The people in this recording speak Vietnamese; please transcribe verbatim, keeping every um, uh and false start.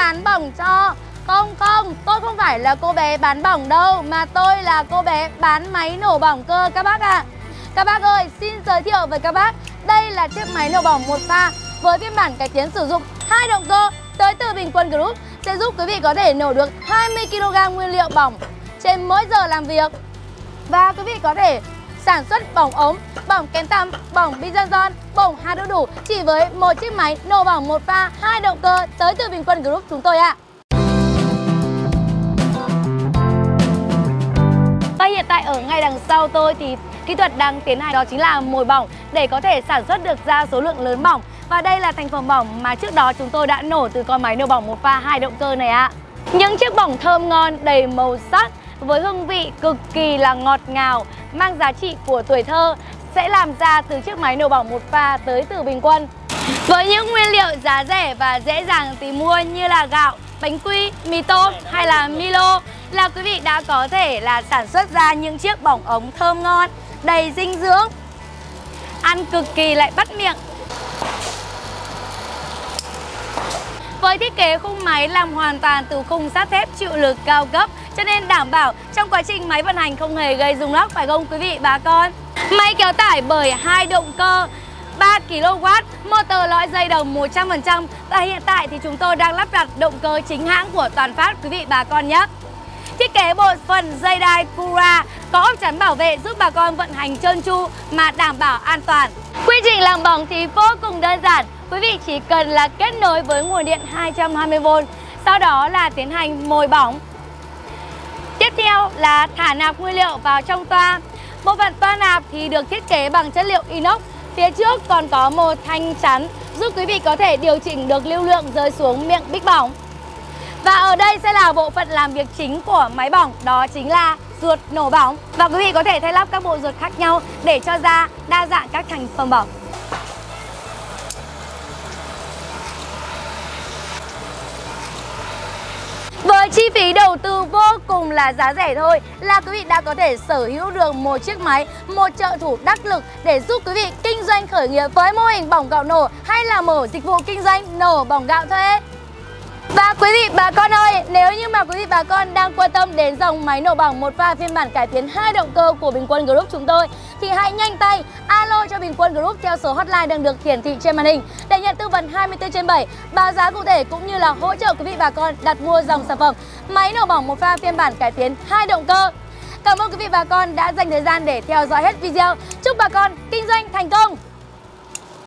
bán bỏng cho. Không không, tôi không phải là cô bé bán bỏng đâu, mà tôi là cô bé bán máy nổ bỏng cơ các bác ạ. À. Các bác ơi, xin giới thiệu với các bác, đây là chiếc máy nổ bỏng một pha với phiên bản cải tiến sử dụng hai động cơ tới từ Bình Quân Group, sẽ giúp quý vị có thể nổ được hai mươi ki lô gam nguyên liệu bỏng trên mỗi giờ làm việc. Và quý vị có thể sản xuất bỏng ống, bỏng kén tăm, bỏng Bizanzon, bỏng hạt đu đủ chỉ với một chiếc máy nổ bỏng một pha hai động cơ tới từ Bình Quân Group chúng tôi ạ. À. Và hiện tại ở ngay đằng sau tôi thì kỹ thuật đang tiến hành đó chính là mồi bỏng để có thể sản xuất được ra số lượng lớn bỏng. Và đây là thành phẩm bỏng mà trước đó chúng tôi đã nổ từ con máy nổ bỏng một pha hai động cơ này ạ. À. Những chiếc bỏng thơm ngon đầy màu sắc với hương vị cực kỳ là ngọt ngào, mang giá trị của tuổi thơ sẽ làm ra từ chiếc máy nổ bỏng một pha tới từ Bình Quân. Với những nguyên liệu giá rẻ và dễ dàng tìm mua như là gạo, bánh quy, mì tôm hay là Milo là quý vị đã có thể là sản xuất ra những chiếc bỏng ống thơm ngon, đầy dinh dưỡng, ăn cực kỳ lại bắt miệng. Với thiết kế khung máy làm hoàn toàn từ khung sắt thép chịu lực cao cấp, cho nên đảm bảo trong quá trình máy vận hành không hề gây rung lắc, phải không quý vị bà con? Máy kéo tải bởi hai động cơ ba ki lô oát, motor lõi dây đồng một trăm phần trăm. Và hiện tại thì chúng tôi đang lắp đặt động cơ chính hãng của Toàn Phát quý vị bà con nhé. Thiết kế bộ phận dây đai Cura có ốp chắn bảo vệ giúp bà con vận hành trơn tru mà đảm bảo an toàn. Quy trình làm bỏng thì vô cùng đơn giản. Quý vị chỉ cần là kết nối với nguồn điện hai trăm hai mươi vôn, sau đó là tiến hành mồi bỏng. Tiếp theo là thả nạp nguyên liệu vào trong toa. Bộ phận toa nạp thì được thiết kế bằng chất liệu inox. Phía trước còn có một thanh chắn giúp quý vị có thể điều chỉnh được lưu lượng rơi xuống miệng bích bỏng. Và ở đây sẽ là bộ phận làm việc chính của máy bỏng, đó chính là ruột nổ bỏng. Và quý vị có thể thay lắp các bộ ruột khác nhau để cho ra đa dạng các thành phẩm bỏng. Với chi phí đầu tư vô cùng là giá rẻ thôi là quý vị đã có thể sở hữu được một chiếc máy, một trợ thủ đắc lực để giúp quý vị kinh doanh khởi nghiệp với mô hình bỏng gạo nổ hay là mở dịch vụ kinh doanh nổ bỏng gạo thuê. Và quý vị bà con ơi, nếu như mà quý vị bà con đang quan tâm đến dòng máy nổ bỏng một pha phiên bản cải tiến hai động cơ của Bình Quân Group chúng tôi thì hãy nhanh tay alo cho Bình Quân Group theo số hotline đang được hiển thị trên màn hình để nhận tư vấn hai mươi tư trên bảy, báo giá cụ thể cũng như là hỗ trợ quý vị bà con đặt mua dòng sản phẩm máy nổ bỏng một pha phiên bản cải tiến hai động cơ. Cảm ơn quý vị bà con đã dành thời gian để theo dõi hết video. Chúc bà con kinh doanh thành công!